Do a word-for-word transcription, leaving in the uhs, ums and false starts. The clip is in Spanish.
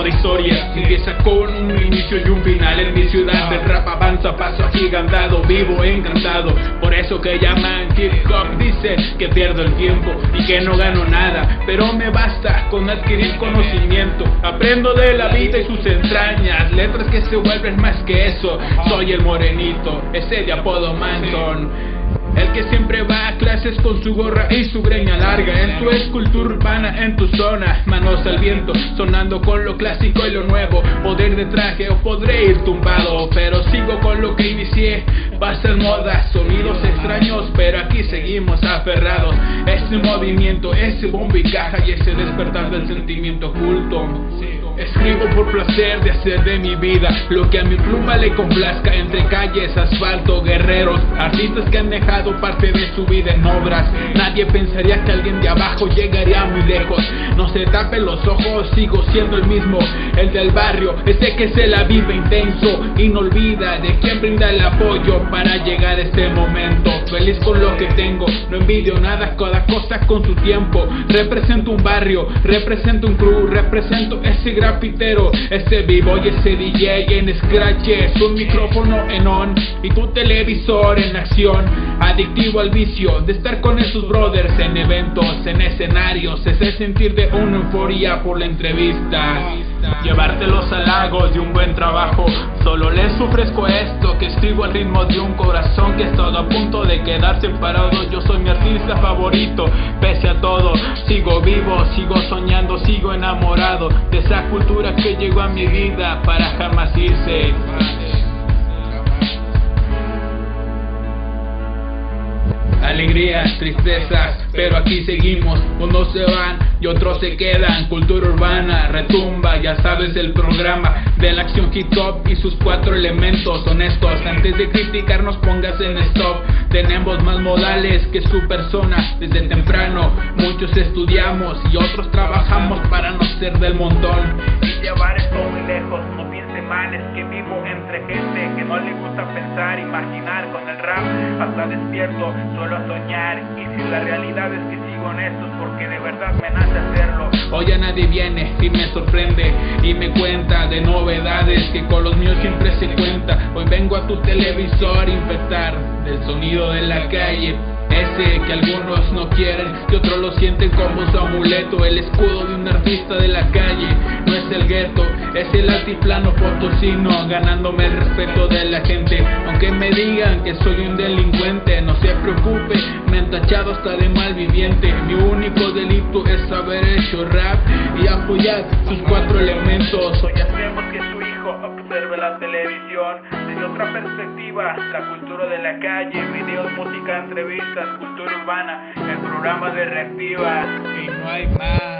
de historia. Empieza con un inicio y un final. En mi ciudad el rap avanza paso agigantado. Vivo encantado, por eso que llaman hip hop. Dice que pierdo el tiempo y que no gano nada, pero me basta con adquirir conocimiento. Aprendo de la vida y sus entrañas, letras que se vuelven más que eso. Soy el morenito, ese de apodo Manson, el que siempre va a clases con su gorra y su greña larga. Esto es cultura urbana en tu zona, manos al viento, sonando con lo clásico y lo nuevo. Poder de traje o podré ir tumbado, pero sigo con lo que inicié. Pasan modas, sonidos extraños, pero aquí seguimos aferrados. Ese movimiento, ese bombo y caja y ese despertar del sentimiento oculto. Escribo por placer de hacer de mi vida lo que a mi pluma le complazca. Entre calles, asfalto, guerreros, artistas que han dejado parte de su vida en obras. Nadie pensaría que alguien de abajo llegaría muy lejos. No se tapen los ojos, sigo siendo el mismo, el del barrio, ese que se la vive intenso y no olvida de quien brinda el apoyo para llegar a este momento. Feliz con lo que tengo, no envidio nada, cada cosa con su tiempo. Represento un barrio, represento un crew, represento ese grafitero, ese vivo y ese D J en scratches, un micrófono en on y tu televisor en acción. Adictivo al vicio de estar con esos brothers en eventos, en escenarios, ese sentir de una euforia por la entrevista. Llevarte los halagos de un buen trabajo, solo les ofrezco esto, que escribo al ritmo de un corazón que ha estado a punto de quedarse parado. Yo soy mi artista favorito, pese a todo, sigo vivo, sigo soñando, sigo enamorado de esa cultura que llegó a mi vida para jamás irse. Alegrías, tristezas, pero aquí seguimos. Unos se van y otros se quedan. Cultura urbana retumba, ya sabes el programa de la acción hip hop y sus cuatro elementos honestos. Antes de criticarnos pongas en stop. Tenemos más modales que su persona. Desde temprano muchos estudiamos y otros trabajamos para no ser del montón y llevar esto muy lejos. No piense mal, es que vivo entre gente que no le gusta pensar, imaginar. Con el rap hasta despierto, solo a soñar. Y si la realidad es que sigo en esto, es porque de verdad me nace hacerlo. Hoy ya nadie viene y me sorprende y me cuenta de novedades que con los míos siempre se cuenta. Hoy vengo a tu televisor a infectar del sonido de la calle, ese que algunos no quieren y otros lo sienten como su amuleto. El escudo de un artista de la calle no es el gueto, es el altiplano potosino, ganándome el respeto de la gente. Aunque me digan que soy un delincuente, no se preocupe, me han tachado hasta de malviviente. Mi único delito es haber hecho rap y apoyar sus cuatro elementos. Hoy hacemos que su hijo observe la televisión desde otra perspectiva, la cultura de la calle, videos, música, entrevistas, cultura urbana, el programa de Reactiva y no hay más.